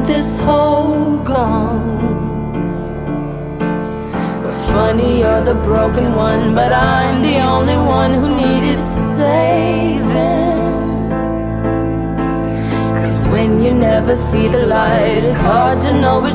this hole gone? Funny, you're the broken one, but I'm the only one who needed saving. 'Cause when you never see the light, it's hard to know which